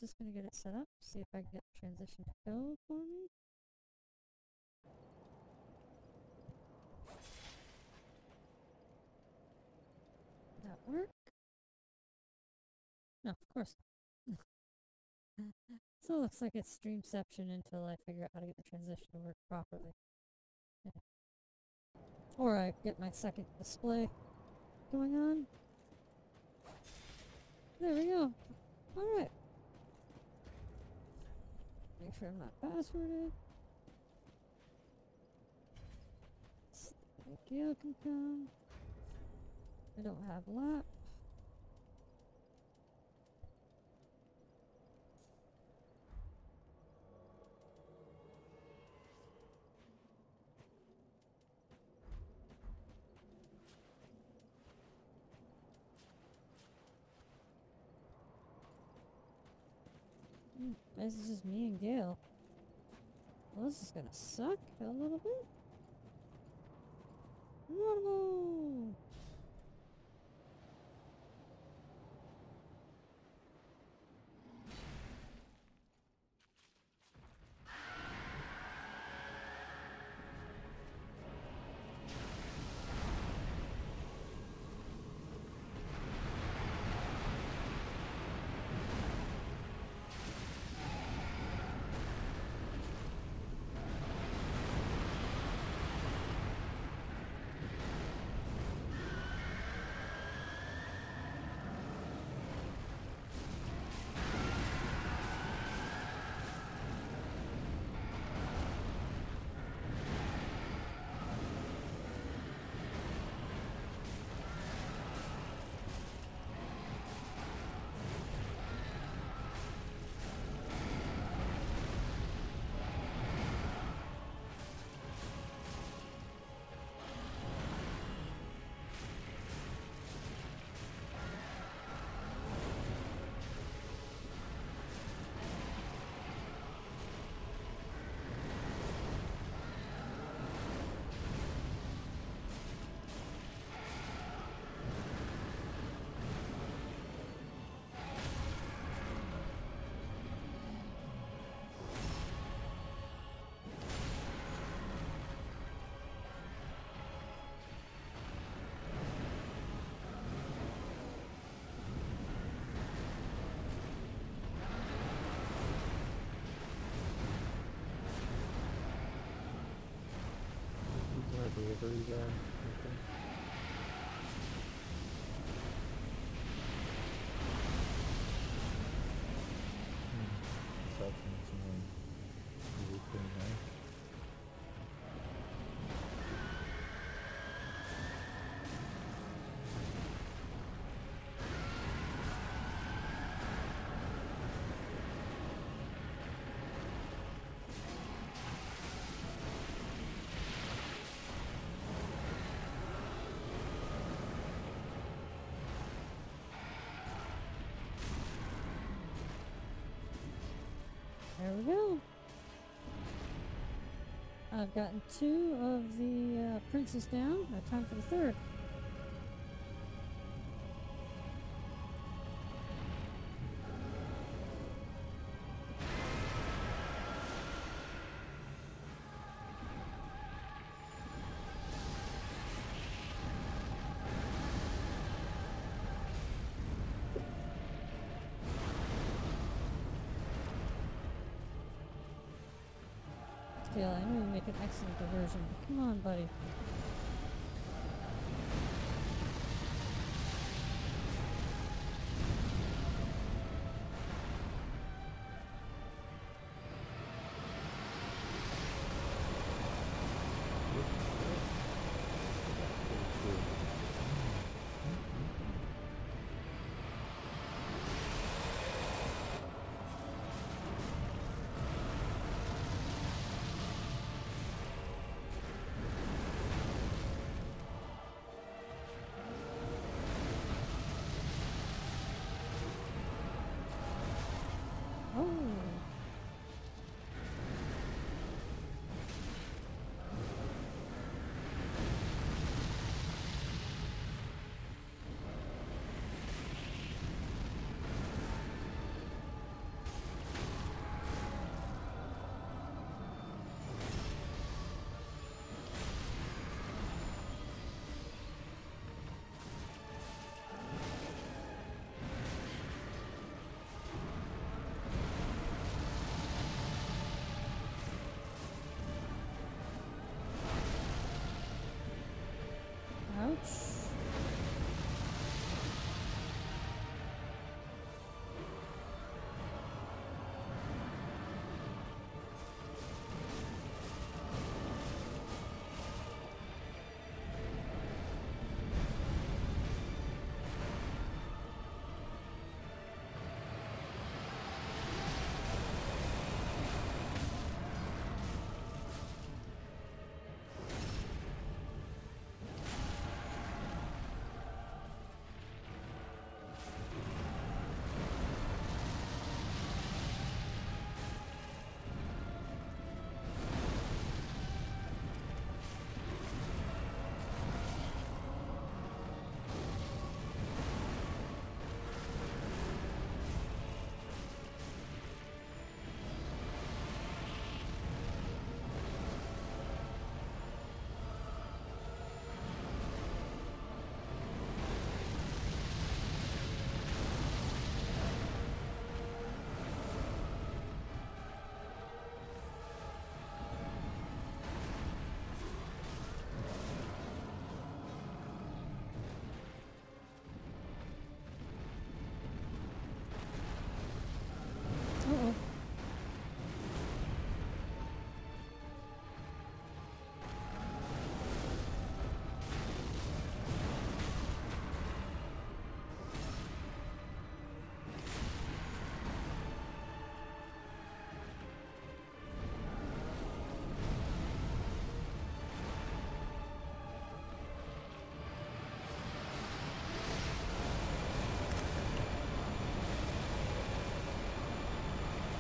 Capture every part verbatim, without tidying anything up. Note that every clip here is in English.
just gonna get it set up, see if I can get the transition to go for me. That work? No, of course not. So it looks like it's Streamception until I figure out how to get the transition to work properly. Yeah. Or I get my second display going on. There we go. Alright. Make sure I'm not passworded. So Gail can come. I don't have lap. Mm, this is just me and Gail. Well, this is gonna suck a little bit. No! Delivery there. Okay. Hmm. That's something really pretty nice. There we go. I've gotten two of the uh, princes down. Now time for the third. Still, I know we make an excellent diversion. Come on, buddy.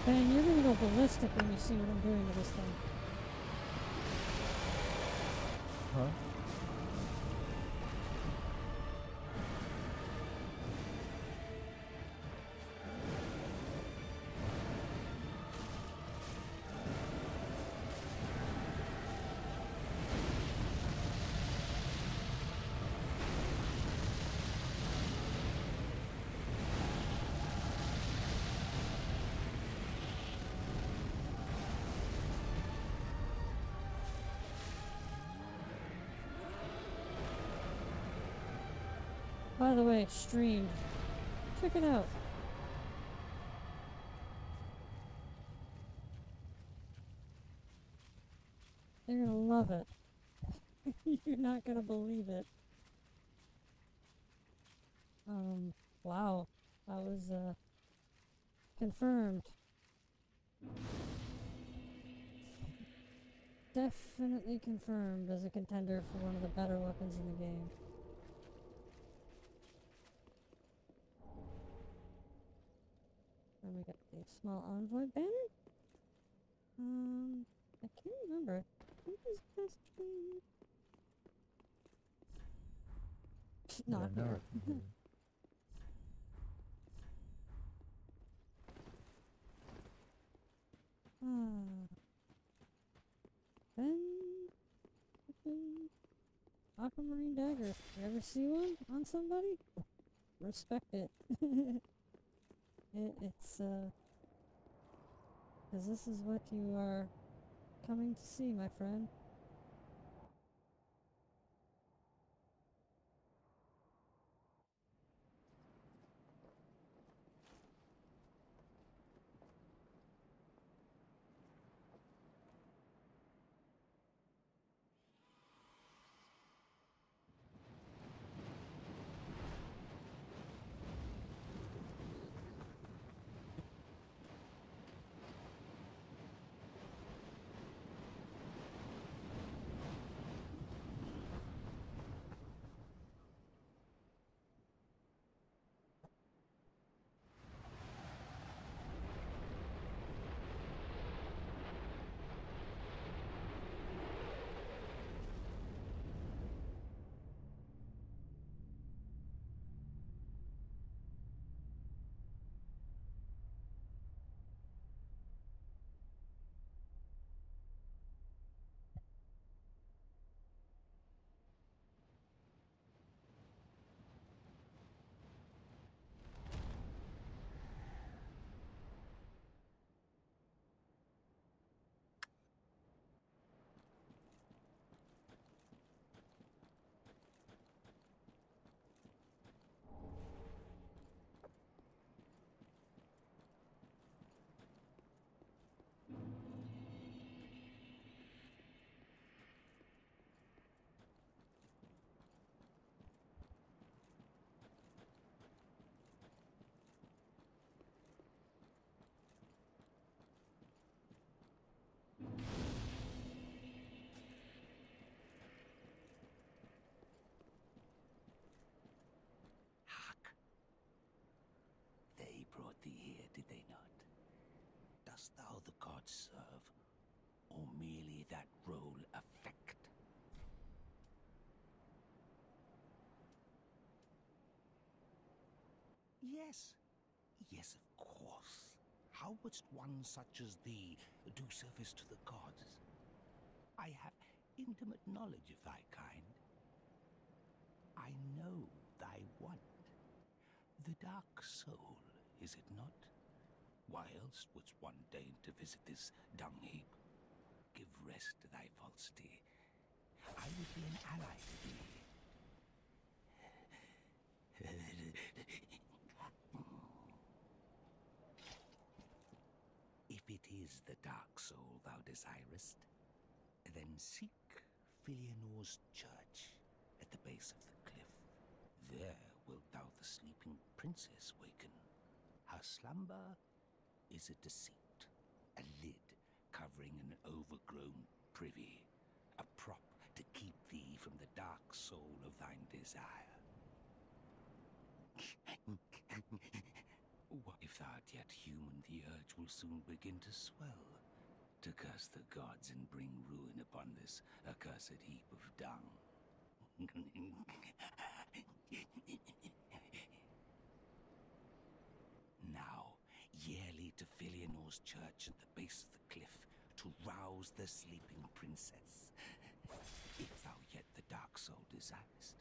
Ben, you're gonna go ballistic when you see what I'm doing to this thing. Huh? By the way, streamed. Check it out. You're gonna love it. You're not gonna believe it. Um, wow. I was, uh, confirmed. Definitely confirmed as a contender for one of the better weapons in the game. And we got a small envoy banner? Um, I can't remember. I think this best stream. Not Yeah, now here. I can hear you. Ah. Ben. Ben. Aquamarine dagger. You ever see one on somebody? Respect it. it it's, uh. Because this is what you are coming to see, my friend. Hark! They brought thee here, did they not? Dost thou the gods serve, or merely that role affect? Yes, yes, of course. How wouldst one such as thee do service to the gods? I have intimate knowledge of thy kind. I know thy want. The dark soul, is it not? Why else wouldst one deign to visit this dung heap? Give rest to thy falsity. I would be an ally to thee. If it is the dark soul thou desirest, then seek Filianor's church at the base of the cliff. There wilt thou the sleeping princess waken. Her slumber is a deceit, a lid covering an overgrown privy, a prop to keep thee from the dark soul of thine desire. If thou art yet human, the urge will soon begin to swell, to curse the gods and bring ruin upon this accursed heap of dung. Now, yearly to Filianor's church at the base of the cliff, to rouse the sleeping princess, if thou yet the dark soul desirest.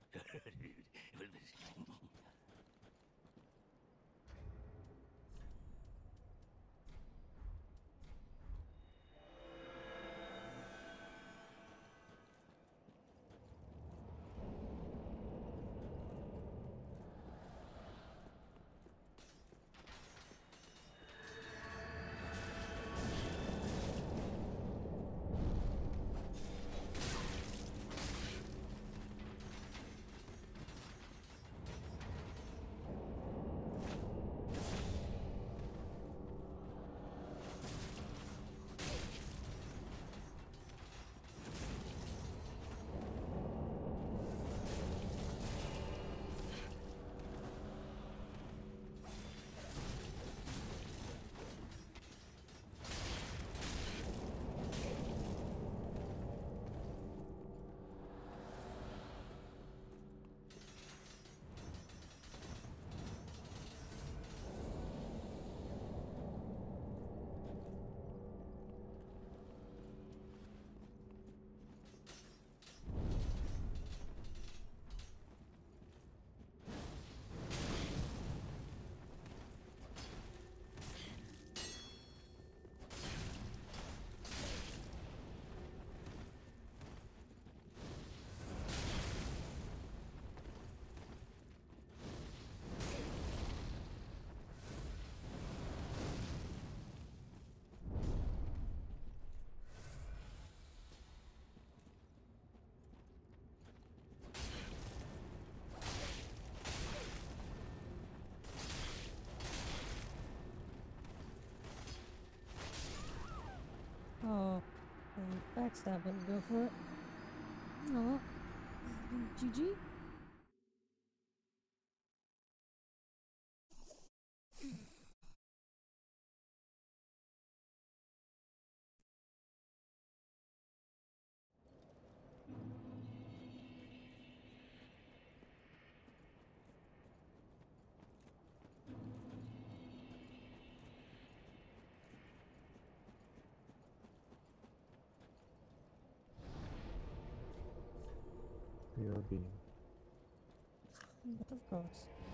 Oh, um, backstab wouldn't go for it. Oh, G G. Your beam. But of course.